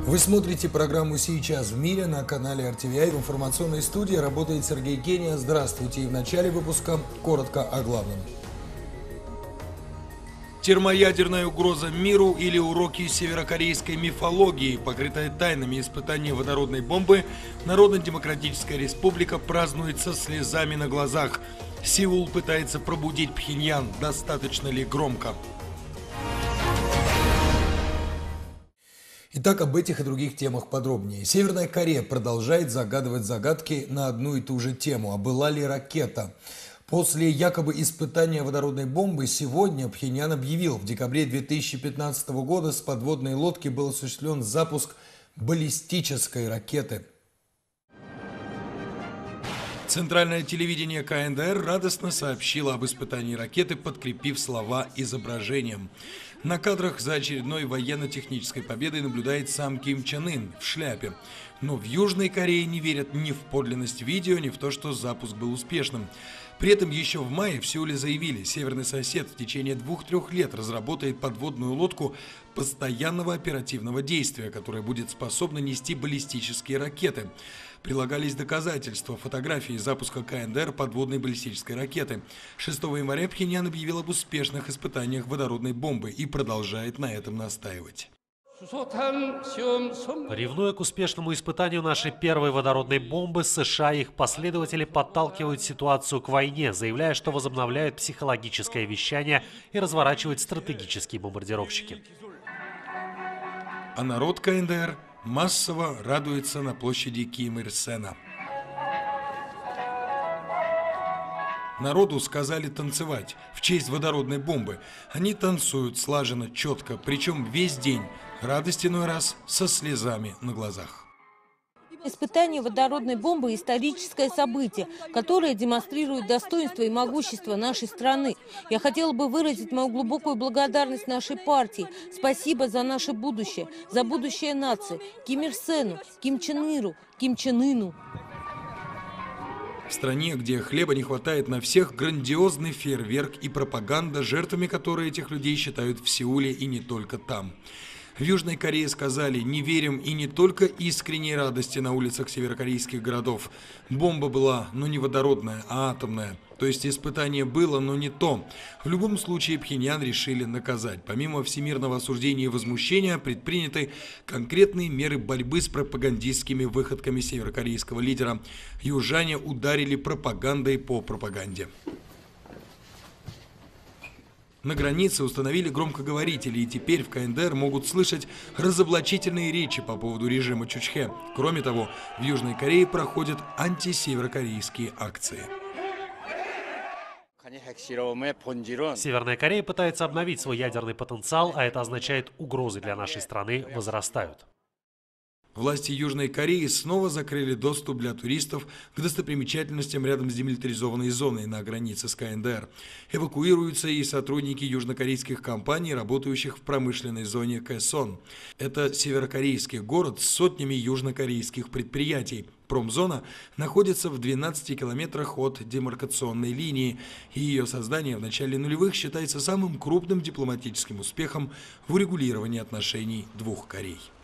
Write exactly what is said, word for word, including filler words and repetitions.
Вы смотрите программу «Сейчас в мире» на канале эр ти ви ай. В информационной студии работает Сергей Кения. Здравствуйте. И в начале выпуска коротко о главном. Термоядерная угроза миру или уроки северокорейской мифологии, покрытая тайнами испытания водородной бомбы, Народно-демократическая республика празднует со слезами на глазах. Сеул пытается пробудить Пхеньян. Достаточно ли громко? Итак, об этих и других темах подробнее. Северная Корея продолжает загадывать загадки на одну и ту же тему. А была ли ракета? После якобы испытания водородной бомбы сегодня Пхеньян объявил, в декабре две тысячи пятнадцатого года с подводной лодки был осуществлен запуск баллистической ракеты. Центральное телевидение ка эн дэ эр радостно сообщило об испытании ракеты, подкрепив слова изображением. На кадрах за очередной военно-технической победой наблюдает сам Ким Чен Ын в шляпе. Но в Южной Корее не верят ни в подлинность видео, ни в то, что запуск был успешным. При этом еще в мае в Сеуле заявили, северный сосед в течение двух-трех лет разработает подводную лодку постоянного оперативного действия, которая будет способна нести баллистические ракеты. Прилагались доказательства, фотографии запуска ка эн дэ эр подводной баллистической ракеты. шестого января Пхеньян объявил об успешных испытаниях водородной бомбы и продолжает на этом настаивать. Ревнуя к успешному испытанию нашей первой водородной бомбы, США и их последователи подталкивают ситуацию к войне, заявляя, что возобновляют психологическое вещание и разворачивают стратегические бомбардировщики. А народ ка эн дэ эр массово радуется на площади Ким Ир Сена. Народу сказали танцевать в честь водородной бомбы. Они танцуют слаженно, четко, причем весь день. Радость иной раз со слезами на глазах. Испытание водородной бомбы – историческое событие, которое демонстрирует достоинство и могущество нашей страны. Я хотела бы выразить мою глубокую благодарность нашей партии. Спасибо за наше будущее, за будущее нации. Ким Ир Сену, Ким Чен Иру, Ким Чен Ыну. В стране, где хлеба не хватает на всех, грандиозный фейерверк и пропаганда, жертвами которой этих людей считают в Сеуле и не только там. В Южной Корее сказали, не верим, и не только искренней радости на улицах северокорейских городов. Бомба была, но не водородная, а атомная. То есть испытание было, но не то. В любом случае Пхеньян решили наказать. Помимо всемирного осуждения и возмущения, предприняты конкретные меры борьбы с пропагандистскими выходками северокорейского лидера. Южане ударили пропагандой по пропаганде. На границе установили громкоговорители, и теперь в ка эн дэ эр могут слышать разоблачительные речи по поводу режима Чучхе. Кроме того, в Южной Корее проходят антисеверокорейские акции. Северная Корея пытается обновить свой ядерный потенциал, а это означает, угрозы для нашей страны возрастают. Власти Южной Кореи снова закрыли доступ для туристов к достопримечательностям рядом с демилитаризованной зоной на границе с ка эн дэ эр. Эвакуируются и сотрудники южнокорейских компаний, работающих в промышленной зоне Кэсон. Это северокорейский город с сотнями южнокорейских предприятий. Промзона находится в двенадцати километрах от демаркационной линии, и ее создание в начале нулевых считается самым крупным дипломатическим успехом в урегулировании отношений двух Корей.